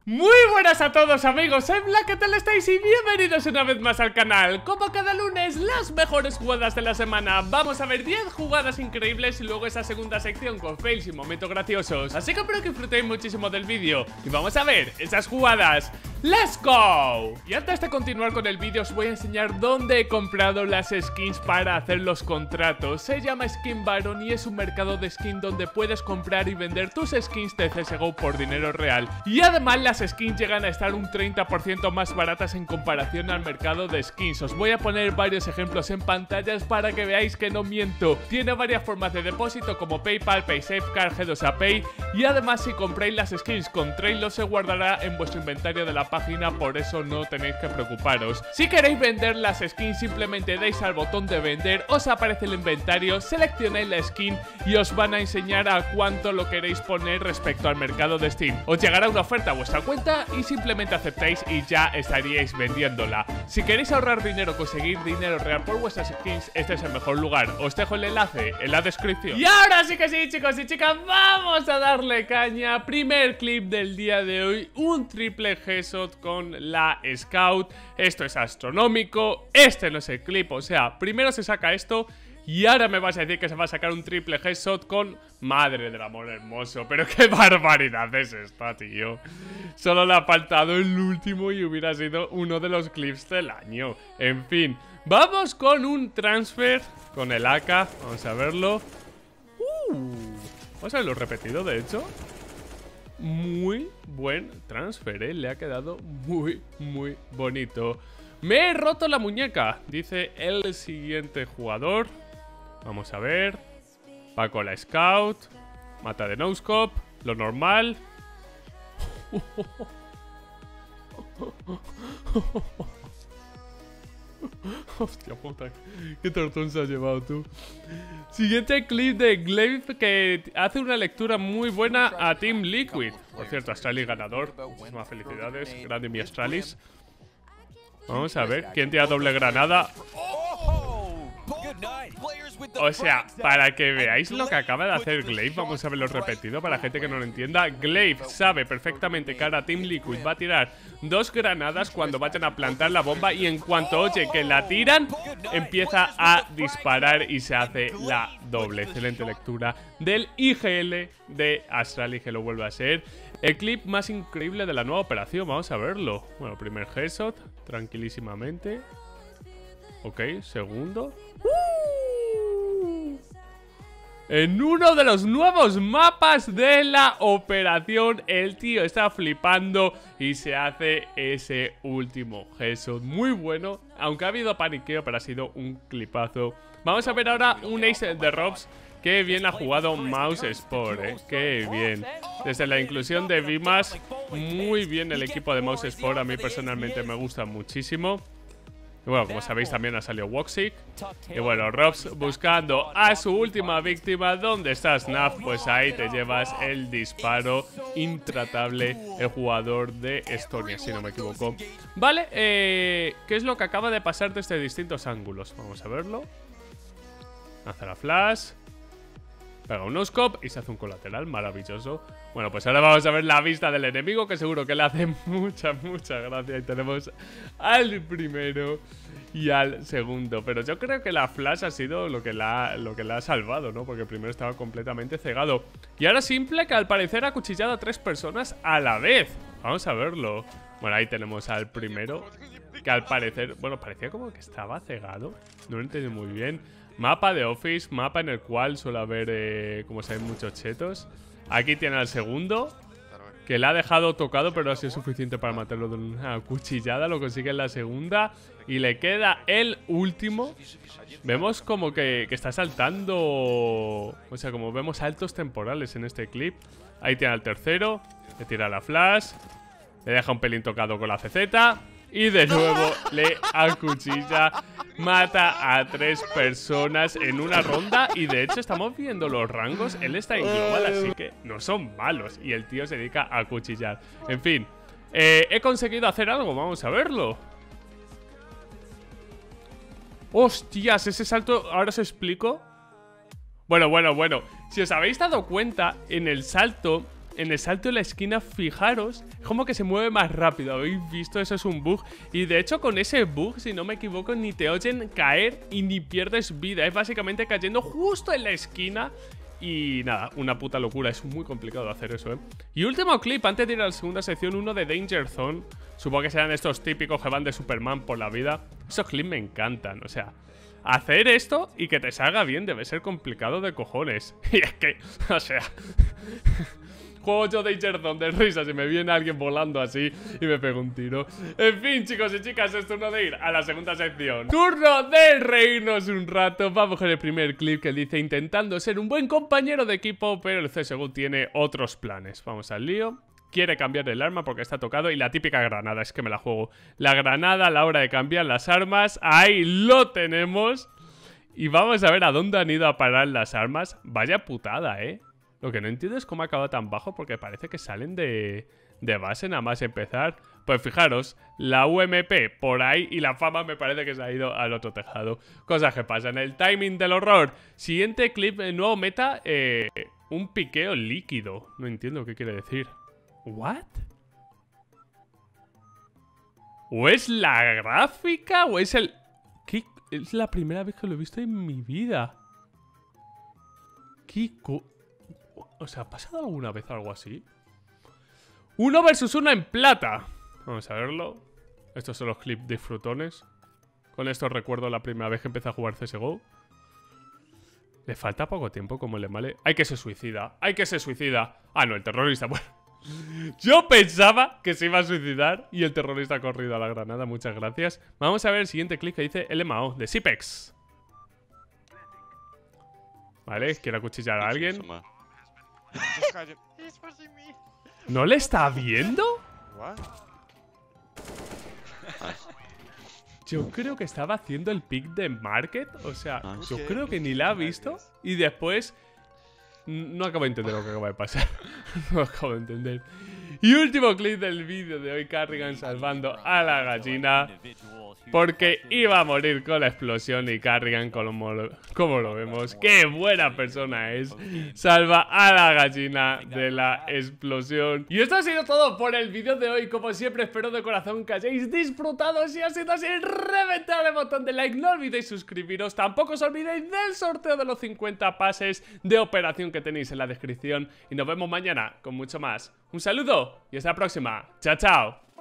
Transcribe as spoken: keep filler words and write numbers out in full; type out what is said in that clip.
Muy buenas a todos amigos, soy Black, ¿qué tal estáis? Y bienvenidos una vez más al canal. Como cada lunes, las mejores jugadas de la semana. Vamos a ver diez jugadas increíbles y luego esa segunda sección con fails y momentos graciosos. Así que espero que disfrutéis muchísimo del vídeo y vamos a ver esas jugadas. ¡Let's go! Y antes de continuar con el vídeo os voy a enseñar dónde he comprado las skins para hacer los contratos. Se llama Skin Baron y es un mercado de skin donde puedes comprar y vender tus skins de C S G O por dinero real. Y además las skins llegan a estar un treinta por ciento más baratas en comparación al mercado de skins. Os voy a poner varios ejemplos en pantallas para que veáis que no miento. Tiene varias formas de depósito como PayPal, PaySafeCard, G dos A Pay. Y además si compráis las skins con Trailer se guardará en vuestro inventario de la página, por eso no tenéis que preocuparos. Si queréis vender las skins simplemente dais al botón de vender, os aparece el inventario, seleccionáis la skin y os van a enseñar a cuánto lo queréis poner respecto al mercado de Steam. Os llegará una oferta a vuestra cuenta y simplemente aceptáis y ya estaríais vendiéndola. Si queréis ahorrar dinero, conseguir dinero real por vuestras skins, este es el mejor lugar. Os dejo el enlace en la descripción. Y ahora sí que sí, chicos y chicas, vamos a darle caña. Primer clip del día de hoy, un triple headshot con la Scout. Esto es astronómico. Este no es el clip, o sea, primero se saca esto y ahora me vas a decir que se va a sacar un triple headshot con... Madre del amor hermoso, pero qué barbaridad es esta, tío. Solo le ha faltado el último y hubiera sido uno de los clips del año. En fin, vamos con un transfer con el A K. Vamos a verlo. Uh, vamos a verlo repetido, de hecho. Muy buen transfer, ¿eh? Le ha quedado muy, muy bonito. Me he roto la muñeca, dice el siguiente jugador. Vamos a ver. Va con la Scout. Mata de no-scope. Lo normal. Hostia puta, qué tortón se has llevado tú. Siguiente clip de Glaive, que hace una lectura muy buena a Team Liquid. Por cierto, Astralis ganador. Muchísimas felicidades, grande mi Astralis. Vamos a ver, ¿quién tira doble granada? O sea, para que veáis lo que acaba de hacer Glaive, vamos a verlo repetido para la gente que no lo entienda. Glaive sabe perfectamente que ahora Team Liquid va a tirar dos granadas cuando vayan a plantar la bomba y en cuanto oye que la tiran, empieza a disparar y se hace la doble. Excelente lectura del I G L de Astralis, que lo vuelve a ser. El clip más increíble de la nueva operación, vamos a verlo. Bueno, primer headshot, tranquilísimamente. Ok, segundo. ¡Uh! En uno de los nuevos mapas de la operación, el tío está flipando y se hace ese último headshot muy bueno. Aunque ha habido paniqueo, pero ha sido un clipazo. Vamos a ver ahora un ace de Robs. Qué bien ha jugado Mouse Sport, eh. Qué bien. Desde la inclusión de Vimas, muy bien el equipo de Mouse Sport. A mí personalmente me gusta muchísimo. Y bueno, como sabéis también ha salido Woxic. Y bueno, Robs buscando a su última víctima. ¿Dónde está Snap? Pues ahí te llevas el disparo intratable, el jugador de Estonia, si no me equivoco. Vale, eh, ¿qué es lo que acaba de pasar desde distintos ángulos? Vamos a verlo. Hace la flash. Pega un no-scope y se hace un colateral, maravilloso. Bueno, pues ahora vamos a ver la vista del enemigo, que seguro que le hace mucha, mucha gracia. Y tenemos al primero y al segundo. Pero yo creo que la flash ha sido lo que la, lo que la ha salvado, ¿no? Porque el primero estaba completamente cegado. Y ahora Simple, que al parecer ha acuchillado a tres personas a la vez. Vamos a verlo. Bueno, ahí tenemos al primero, que al parecer... Bueno, parecía como que estaba cegado. No lo entendí muy bien. Mapa de Office, mapa en el cual suele haber, eh, como saben, muchos chetos. Aquí tiene al segundo, que le ha dejado tocado, pero ha sido suficiente para matarlo de una cuchillada. Lo consigue en la segunda. Y le queda el último. Vemos como que, que está saltando. O sea, como vemos saltos temporales en este clip. Ahí tiene al tercero. Le tira la flash. Le deja un pelín tocado con la C Z. Y de nuevo le acuchilla. Mata a tres personas en una ronda. Y de hecho estamos viendo los rangos. Él está en global, así que no son malos. Y el tío se dedica a acuchillar. En fin, eh, he conseguido hacer algo, vamos a verlo. Hostias, ese salto, ahora os explico. Bueno, bueno, bueno, si os habéis dado cuenta, en el salto en el salto de la esquina, fijaros, es como que se mueve más rápido. ¿Habéis visto? Eso es un bug. Y de hecho con ese bug, si no me equivoco, ni te oyen caer y ni pierdes vida. Es básicamente cayendo justo en la esquina. Y nada, una puta locura. Es muy complicado hacer eso, ¿eh? Y último clip, antes de ir a la segunda sección, uno de Danger Zone. Supongo que serán estos típicos que van de Superman por la vida. Esos clips me encantan, o sea, hacer esto y que te salga bien debe ser complicado de cojones. Y es que, o sea... Juego yo Danger Zone de risas y me viene alguien volando así y me pego un tiro. En fin, chicos y chicas, es turno de ir a la segunda sección. Turno de reírnos un rato. Vamos con el primer clip que dice: intentando ser un buen compañero de equipo, pero el C S G O tiene otros planes. Vamos al lío. Quiere cambiar el arma porque está tocado. Y la típica granada, es que me la juego. La granada a la hora de cambiar las armas. Ahí lo tenemos. Y vamos a ver a dónde han ido a parar las armas. Vaya putada, ¿eh? Lo que no entiendo es cómo ha acabado tan bajo, porque parece que salen de, de base nada más empezar. Pues fijaros, la U M P por ahí y la fama me parece que se ha ido al otro tejado. Cosas que pasan. El timing del horror. Siguiente clip, nuevo meta, eh, un piqueo líquido. No entiendo qué quiere decir. ¿What? ¿O es la gráfica o es el...? ¿Qué? Es la primera vez que lo he visto en mi vida. ¿Qué co... O sea, ¿ha pasado alguna vez algo así? Uno versus uno en plata. Vamos a verlo. Estos son los clips disfrutones. Con esto recuerdo la primera vez que empecé a jugar C S G O. Le falta poco tiempo, como le vale. Hay que se suicida. Hay que se suicida. Ah, no, el terrorista. Bueno, yo pensaba que se iba a suicidar y el terrorista ha corrido a la granada. Muchas gracias. Vamos a ver el siguiente clip que dice L M A O de Sipex. Vale, quiere acuchillar a alguien. ¿No le está viendo? Yo creo que estaba haciendo el pick de market. O sea, yo creo que ni la ha visto. Y después... No acabo de entender lo que acaba de pasar. No acabo de entender. Y último clip del vídeo de hoy, Carrigan salvando a la gallina. Porque iba a morir con la explosión y Carrigan, como lo, como lo vemos, qué buena persona es, salva a la gallina de la explosión. Y esto ha sido todo por el vídeo de hoy. Como siempre, espero de corazón que hayáis disfrutado. Si ha sido así, reventad el botón de like. No olvidéis suscribiros. Tampoco os olvidéis del sorteo de los cincuenta pases de operación que tenéis en la descripción. Y nos vemos mañana con mucho más. Un saludo y hasta la próxima. Chao, chao.